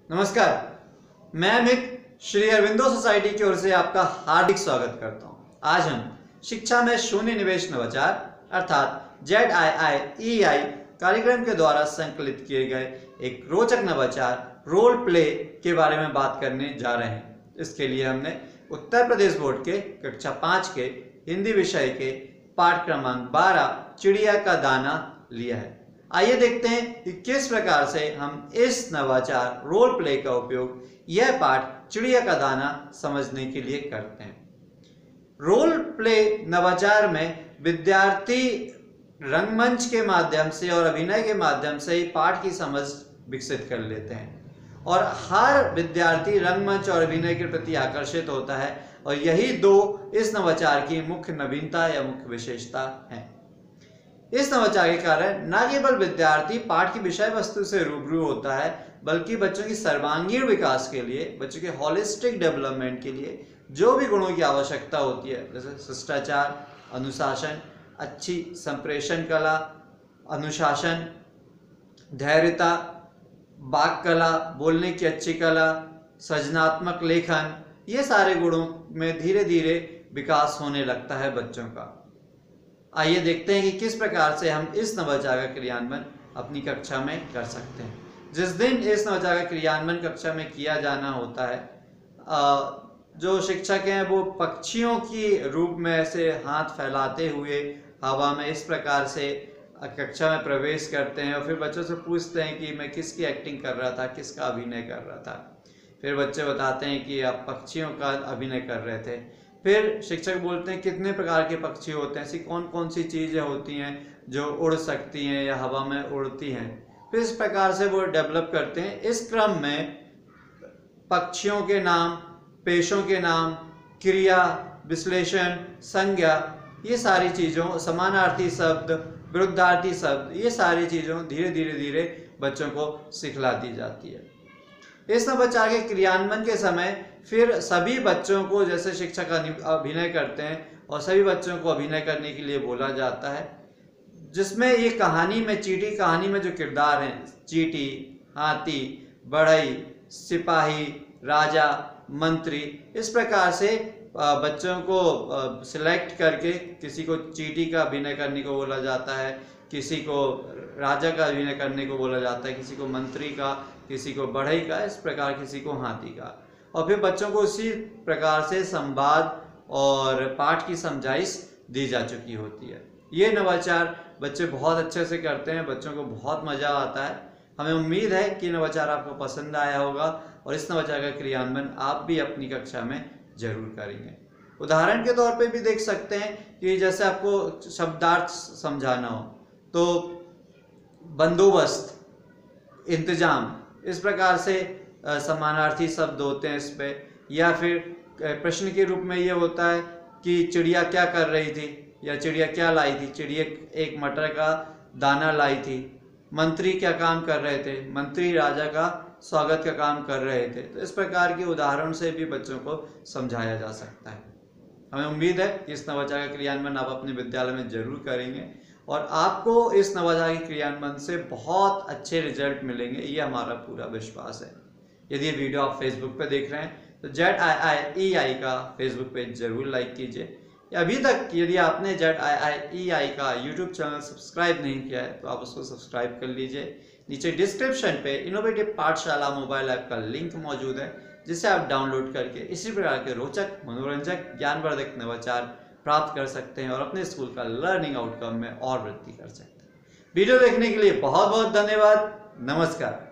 नमस्कार, मैं अमित श्री अरविंदो सोसाइटी की ओर से आपका हार्दिक स्वागत करता हूं। आज हम शिक्षा में शून्य निवेश नवाचार अर्थात ZIIEI कार्यक्रम के द्वारा संकलित किए गए एक रोचक नवाचार रोल प्ले के बारे में बात करने जा रहे हैं। इसके लिए हमने उत्तर प्रदेश बोर्ड के कक्षा 5 के हिंदी विषय के पाठ क्रमांक 12 चिड़िया का दाना लिया है। आइए देखते हैं कि किस प्रकार से हम इस नवाचार रोल प्ले का उपयोग यह पाठ चिड़िया का दाना समझने के लिए करते हैं। रोल प्ले नवाचार में विद्यार्थी रंगमंच के माध्यम से और अभिनय के माध्यम से ही पाठ की समझ विकसित कर लेते हैं और हर विद्यार्थी रंगमंच और अभिनय के प्रति आकर्षित होता है और यही दो इस नवाचार की मुख्य नवीनता या मुख्य विशेषता है। इस नवाचार के कारण न केवल विद्यार्थी पाठ की विषय वस्तु से रूबरू होता है बल्कि बच्चों की सर्वांगीण विकास के लिए, बच्चों के होलिस्टिक डेवलपमेंट के लिए जो भी गुणों की आवश्यकता होती है, जैसे शिष्टाचार, अनुशासन, अच्छी संप्रेषण कला, अनुशासन, धैर्यता, वाक कला, बोलने की अच्छी कला, सृजनात्मक लेखन, ये सारे गुणों में धीरे धीरे विकास होने लगता है बच्चों का। आइए देखते हैं कि किस प्रकार से हम इस नवाचार का क्रियान्वयन अपनी कक्षा में कर सकते हैं। जिस दिन इस नवाचार का क्रियान्वयन कक्षा में किया जाना होता है, जो शिक्षक हैं वो पक्षियों की रूप में ऐसे हाथ फैलाते हुए हवा में इस प्रकार से कक्षा में प्रवेश करते हैं और फिर बच्चों से पूछते हैं कि मैं किसकी एक्टिंग कर रहा था, किसका अभिनय कर रहा था। फिर बच्चे बताते हैं कि आप पक्षियों का अभिनय कर रहे थे। फिर शिक्षक बोलते हैं कितने प्रकार के पक्षी होते हैं, ऐसी कौन कौन सी चीज़ें होती हैं जो उड़ सकती हैं या हवा में उड़ती हैं। फिर इस प्रकार से वो डेवलप करते हैं। इस क्रम में पक्षियों के नाम, पेशों के नाम, क्रिया, विश्लेषण, संज्ञा, ये सारी चीज़ों, समानार्थी शब्द, विरुद्धार्थी शब्द, ये सारी चीज़ों धीरे धीरे बच्चों को सिखला दी जाती है। इस नवाचार के क्रियान्वयन के समय फिर सभी बच्चों को, जैसे शिक्षक अभिनय करते हैं और सभी बच्चों को अभिनय करने के लिए बोला जाता है, जिसमें ये कहानी में, चींटी कहानी में जो किरदार हैं, चींटी, हाथी, बढ़ई, सिपाही, राजा, मंत्री, इस प्रकार से बच्चों को सिलेक्ट करके किसी को चींटी का अभिनय करने को बोला जाता है, किसी को राजा का अभिनय करने को बोला जाता है, किसी को मंत्री का, किसी को बढ़ई का, इस प्रकार किसी को हाथी का। और फिर बच्चों को उसी प्रकार से संवाद और पाठ की समझाइश दी जा चुकी होती है। ये नवाचार बच्चे बहुत अच्छे से करते हैं, बच्चों को बहुत मज़ा आता है। हमें उम्मीद है कि नवाचार आपको पसंद आया होगा और इस नवाचार का क्रियान्वयन आप भी अपनी कक्षा में जरूर करेंगे। उदाहरण के तौर पे भी देख सकते हैं कि जैसे आपको शब्दार्थ समझाना हो तो बंदोबस्त, इंतजाम, इस प्रकार से समानार्थी शब्द होते हैं इस पे। या फिर प्रश्न के रूप में ये होता है कि चिड़िया क्या कर रही थी या चिड़िया क्या लाई थी, चिड़िया एक मटर का दाना लाई थी। मंत्री क्या काम कर रहे थे, मंत्री राजा का स्वागत का काम कर रहे थे। तो इस प्रकार के उदाहरण से भी बच्चों को समझाया जा सकता है। हमें उम्मीद है कि इस नवाचार का क्रियान्वयन आप अपने विद्यालय में जरूर करेंगे और आपको इस नवाचार के क्रियान्वयन से बहुत अच्छे रिजल्ट मिलेंगे, ये हमारा पूरा विश्वास है। यदि ये वीडियो आप फेसबुक पे देख रहे हैं तो ZIIEI का फेसबुक पेज जरूर लाइक कीजिए। अभी तक यदि आपने ZIIEI का यूट्यूब चैनल सब्सक्राइब नहीं किया है तो आप उसको सब्सक्राइब कर लीजिए। नीचे डिस्क्रिप्शन पे इनोवेटिव पाठशाला मोबाइल ऐप का लिंक मौजूद है, जिसे आप डाउनलोड करके इसी प्रकार के रोचक, मनोरंजक, ज्ञानवर्धक नवाचार प्राप्त कर सकते हैं और अपने स्कूल का लर्निंग आउटकम में और वृद्धि कर सकते हैं। वीडियो देखने के लिए बहुत बहुत धन्यवाद। नमस्कार।